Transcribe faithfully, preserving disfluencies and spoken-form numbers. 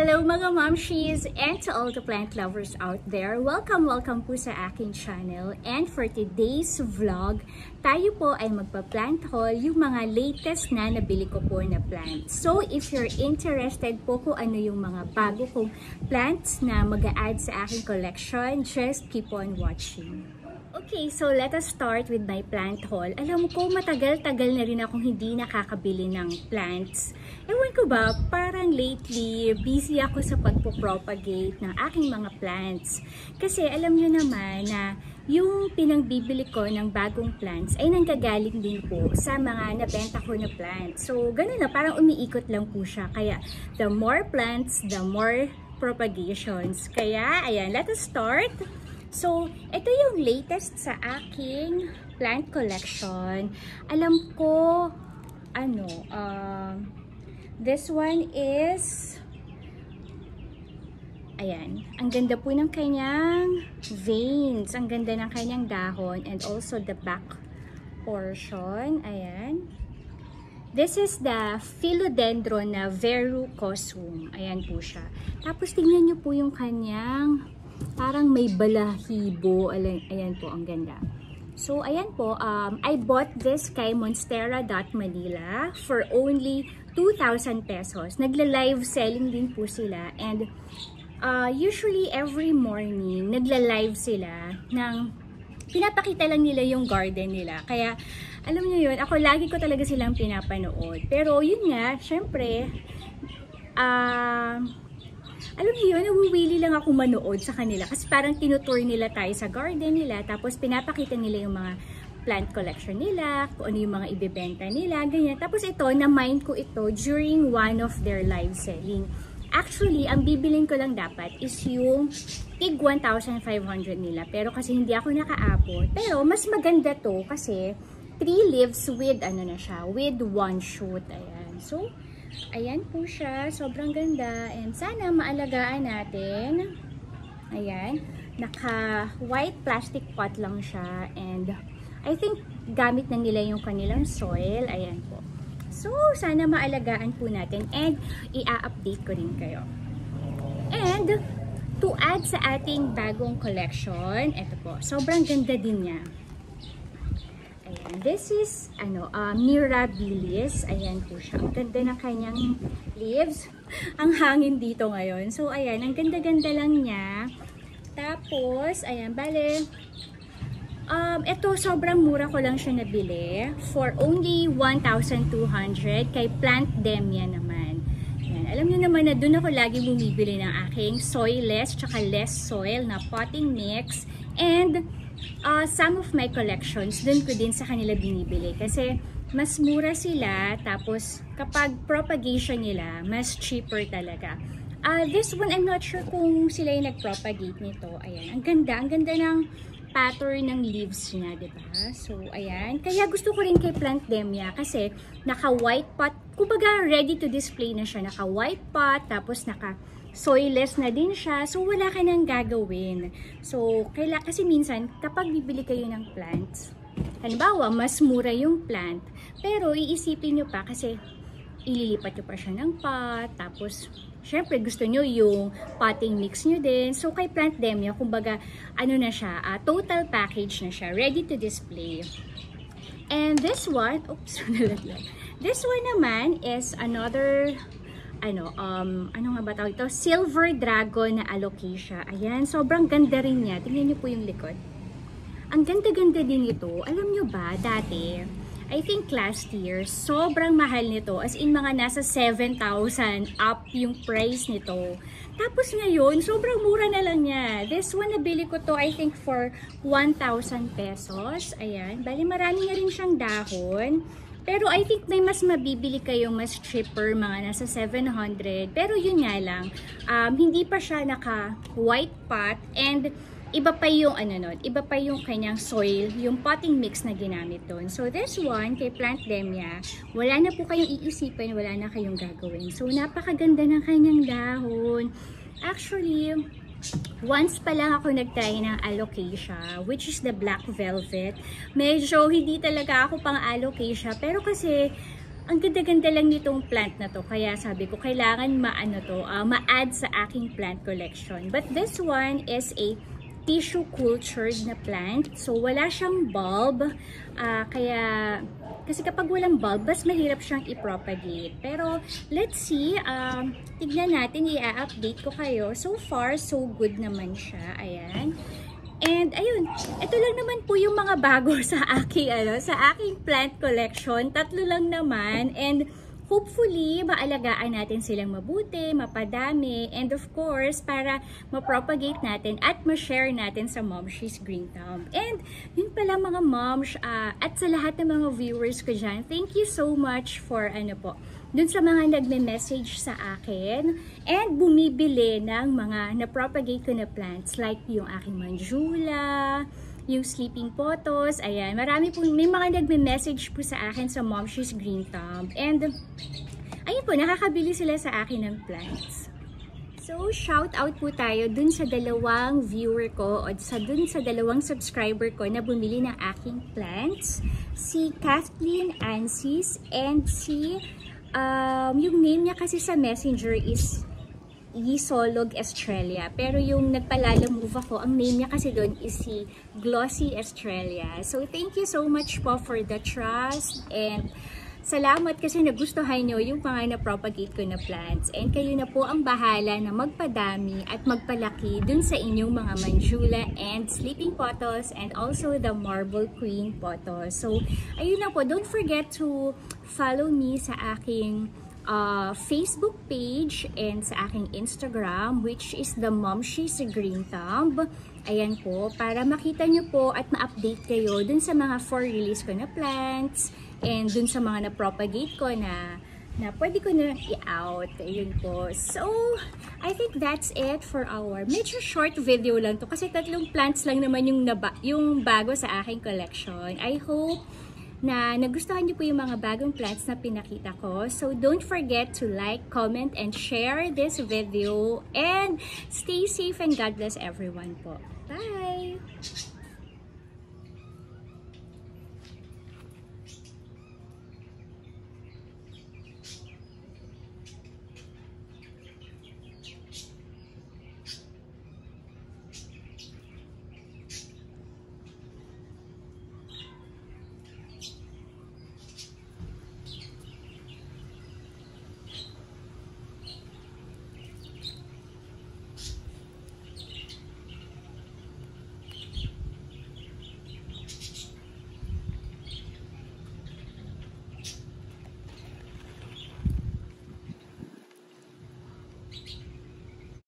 Hello mga momshies and to all the plant lovers out there. Welcome, welcome po sa aking channel. And for today's vlog, tayo po ay magpa-plant haul yung mga latest na nabili ko po na plants. So if you're interested po kung ano yung mga bago kong plants na mag-a-add sa aking collection, just keep on watching. Okay, so let us start with my plant haul. Alam ko, matagal-tagal na rin akong hindi nakakabili ng plants. Ewan ko ba, parang lately, busy ako sa pagpo-propagate ng aking mga plants. Kasi alam nyo naman na yung pinangbibili ko ng bagong plants ay nanggagaling din po sa mga nabenta ko na plants. So, ganun na, parang umiikot lang po siya. Kaya, the more plants, the more propagations. Kaya, ayan, let us start. So, ito yung latest sa aking plant collection. Alam ko, ano, uh, this one is, ayan, ang ganda po ng kanyang veins, ang ganda ng kanyang dahon, and also the back portion, ayan. This is the Philodendron na verrucosum, ayan po siya. Tapos, tingnan nyo po yung kanyang parang may balahibo. Ayan po, ang ganda. So, ayan po. Um, I bought this kay Monstera dot Manila for only two thousand pesos. Nagla-live selling din po sila. And uh, usually, every morning, nagla-live sila ng pinapakita lang nila yung garden nila. Kaya, alam niyo yun, ako lagi ko talaga silang pinapanood. Pero, yun nga, syempre, ah... Uh, alam niyo yun, nawiwili lang ako manood sa kanila kasi parang tinutour nila tayo sa garden nila, tapos pinapakita nila yung mga plant collection nila, kung ano yung mga ibebenta nila, ganyan. Tapos ito, na-mind ko ito during one of their live selling. Actually, ang bibiling ko lang dapat is yung tig one thousand five hundred nila, pero kasi hindi ako nakaabot. Pero mas maganda to kasi three leaves with ano na siya, with one shoot. Ayan. So, ayan po siya. Sobrang ganda. And sana maalagaan natin. Ayan. Naka-white plastic pot lang siya. And I think gamit na nila yung kanilang soil. Ayan po. So, sana maalagaan po natin. And i-update ko rin kayo. And to add sa ating bagong collection, ito po. Sobrang ganda din niya. Ayan, this is ano, uh, Mirabilis. Ayan po siya. Ang ganda ng kanyang leaves. Ang hangin dito ngayon. So, ayan, ang ganda-ganda lang niya. Tapos, ayan, bale, um, ito, sobrang mura ko lang siya nabili. For only one thousand two hundred. Kay Plant Demia naman. Ayan, alam niyo naman na doon ako lagi bumibili ng aking soilless tsaka less soil na potting mix. And Uh, some of my collections, dun ko din sa kanila binibili. Kasi mas mura sila, tapos kapag propagation nila, mas cheaper talaga. Uh, this one, I'm not sure kung sila yung nag-propagate nito. Ayan, ang ganda. Ang ganda ng pattern ng leaves niya, diba? So, ayan. Kaya gusto ko rin kay Plant Demia kasi naka-white pot. Kumbaga, ready to display na siya. Naka-white pot, tapos naka soilless na din siya. So, wala ka nang gagawin. So, kaila, kasi minsan, kapag bibili kayo ng plants, halimbawa, mas mura yung plant, pero iisipin nyo pa kasi ililipat nyo pa siya ng pot, tapos, syempre, gusto nyo yung potting mix nyo din. So, kay Plant Demia, kumbaga, ano na siya, uh, total package na siya, ready to display. And this one, oops, nalaglag. This one naman is another ano, um, ano nga ba tawag ito? Silver Dragon na Alocasia. Ayan, sobrang ganda rin niya. Tingnan niyo po yung likod. Ang ganda-ganda din ito. Alam niyo ba, dati, I think last year, sobrang mahal nito. As in, mga nasa seven thousand up yung price nito. Tapos ngayon, sobrang mura na lang niya. This one, nabili ko to, I think, for one thousand pesos. Ayan, bali marami na rin siyang dahon. Pero I think may mas mabibili kayong mas cheaper, mga nasa seven hundred. Pero yun nga lang, um, hindi pa siya naka white pot and iba pa yung ano nun, iba pa yung kanyang soil, yung potting mix na ginamit doon. So this one, kay Plant Demia, wala na po kayong iisipin, wala na kayong gagawin. So napakaganda ng kanyang dahon. Actually, once pa lang ako nag-try ng Alocasia, which is the black velvet. Medyo hindi talaga ako pang Alocasia, pero kasi ang ganda-ganda lang nitong plant na to. Kaya sabi ko, kailangan ma-ano to, uh, ma-add sa aking plant collection. But this one is a tissue cultured na plant. So, wala siyang bulb. Uh, kaya, kasi kapag walang bulb, mas mahirap siyang i-propagate. Pero, let's see. Um, tignan natin, i-update ko kayo. So far, so good naman siya. Ayan. And ayun, ito lang naman po yung mga bago sa aking ano, sa aking plant collection. Tatlo lang naman, and hopefully maalagaan natin silang mabuti, mapadami, and of course para ma-propagate natin at ma-share natin sa Momshies Green Thumb. And yun pala mga moms, uh, at sa lahat ng mga viewers ko dyan, thank you so much for ano po, dun sa mga nagme-message sa akin and bumibili ng mga na-propagate ko na plants like yung aking manjula, yung sleeping potos, ayan. Marami po, may mga nagme-message po sa akin sa Momshies Green Thumb. And ayun po, nakakabili sila sa akin ng plants. So, shout out po tayo dun sa dalawang viewer ko o sa dun sa dalawang subscriber ko na bumili ng aking plants. Si Kathleen Ansis and si Um, yung name niya kasi sa messenger is Yisolog Estrella. Pero yung nagpalalamove ako, ang name niya kasi doon is si Glossy Estrella. So, thank you so much po for the trust. And salamat kasi nagustuhan nyo yung mga na-propagate ko na plants. And kayo na po ang bahala na magpadami at magpalaki dun sa inyong mga manjula and sleeping potos and also the marble queen potos. So, ayun na po. Don't forget to follow me sa aking uh, Facebook page and sa aking Instagram, which is the Momshies Green Thumb. Ayan po, para makita nyo po at ma-update kayo dun sa mga for release ko na plants and dun sa mga na-propagate ko na na pwede ko na i-out. Ayun po. So, I think that's it for our medyo short video lang to kasi tatlong plants lang naman yung, naba, yung bago sa aking collection. I hope na nagustuhan niyo po yung mga bagong plants na pinakita ko. So, don't forget to like, comment, and share this video. And stay safe and God bless everyone po. Bye!